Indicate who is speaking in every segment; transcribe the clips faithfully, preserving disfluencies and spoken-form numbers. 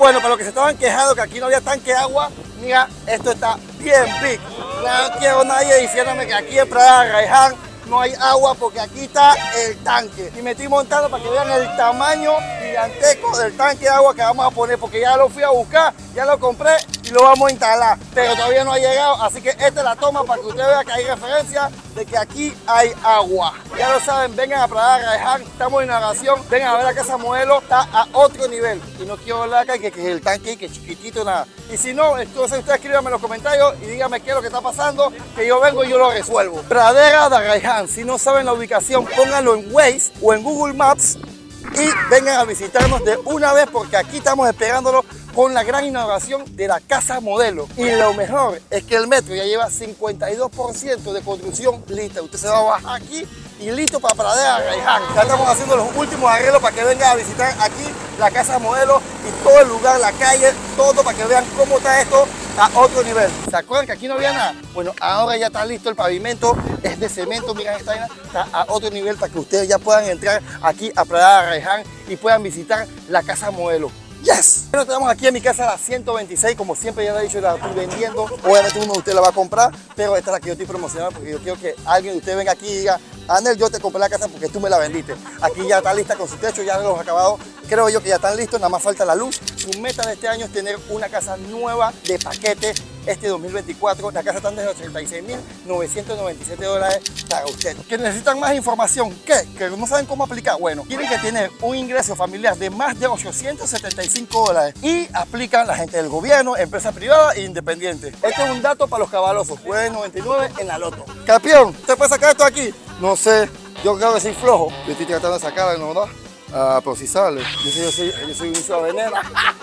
Speaker 1: Bueno, para los que se estaban quejando que aquí no había tanque de agua, mira, esto está bien big. No quiero nadie diciéndome que aquí en Pradera de Arraiján no hay agua porque aquí está el tanque. Y me estoy montando para que vean el tamaño giganteco del tanque de agua que vamos a poner, porque ya lo fui a buscar, ya lo compré y lo vamos a instalar, pero todavía no ha llegado, así que esta es la toma para que usted vea que hay referencia de que aquí hay agua. Ya lo saben, vengan a Pradera de Arraiján, estamos en inauguración, vengan a ver la casa modelo, está a otro nivel. Y no quiero hablar acá que, que el tanque, que chiquitito, nada. Y si no, entonces ustedes escríbanme en los comentarios y díganme qué es lo que está pasando, que yo vengo y yo lo resuelvo. Pradera de Arraiján, si no saben la ubicación, pónganlo en Waze o en Google Maps y vengan a visitarnos de una vez, porque aquí estamos esperándolo con la gran inauguración de la casa modelo. Y lo mejor es que el metro ya lleva cincuenta y dos por ciento de construcción lista. Usted se va a bajar aquí y listo para Pradera de Arraiján. Ya estamos haciendo los últimos arreglos para que vengan a visitar aquí la casa modelo y todo el lugar, la calle, todo para que vean cómo está esto a otro nivel. ¿Se acuerdan que aquí no había nada? Bueno, ahora ya está listo el pavimento, es de cemento, miren esta vaina, está a otro nivel para que ustedes ya puedan entrar aquí a Pradera de Arraiján y puedan visitar la casa modelo. ¡Yes! Bueno, estamos aquí en mi casa, la ciento veintiséis, como siempre ya lo he dicho, la estoy vendiendo. Obviamente uno de ustedes la va a comprar, pero esta es la que yo estoy promocionando porque yo quiero que alguien de ustedes venga aquí y diga: Anel, yo te compré la casa porque tú me la vendiste. Aquí ya está lista con su techo, ya los acabados, creo yo que ya están listos, nada más falta la luz. Su meta de este año es tener una casa nueva de paquete este dos mil veinticuatro. La casa está desde ochenta y seis mil novecientos noventa y siete dólares para usted. ¿Que necesitan más información? ¿Qué? ¿Que no saben cómo aplicar? Bueno, tienen que tener un ingreso familiar de más de ochocientos setenta y cinco dólares y aplican la gente del gobierno, empresa privada e independiente. Este es un dato para los cabalosos. Juegue noventa y nueve en la loto. Campeón, ¿usted puede sacar esto aquí? No sé, yo creo que soy flojo. Yo estoy tratando de sacarla, ¿no? ¿no? Ah, pero si sale. Yo soy, yo soy, yo soy un hijo de veneno.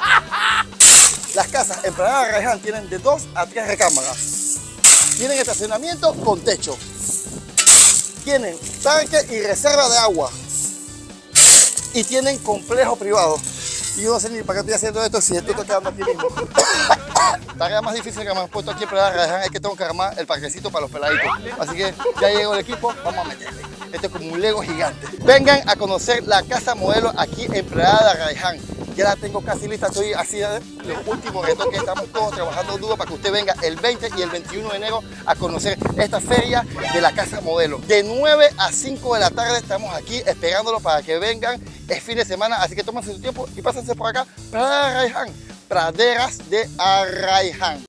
Speaker 1: Las casas en Pradera de Arraiján tienen de dos a tres recámaras. Tienen estacionamiento con techo. Tienen tanque y reserva de agua. Y tienen complejo privado. Y yo no sé ni para qué estoy haciendo esto si esto está quedando aquí mismo. La tarea más difícil que me han puesto aquí en Pradera de Arraiján es que tengo que armar el parquecito para los peladitos. Así que ya llegó el equipo, vamos a meterle. Esto es como un Lego gigante. Vengan a conocer la casa modelo aquí en Pradera de Arraiján. Ya la tengo casi lista, estoy así de los últimos retoques, estamos todos trabajando duro para que usted venga el veinte y el veintiuno de enero a conocer esta feria de la casa modelo. De nueve a cinco de la tarde estamos aquí esperándolo para que vengan, es fin de semana, así que tómense su tiempo y pásense por acá, Pradera de Arraiján, Praderas de Arraiján.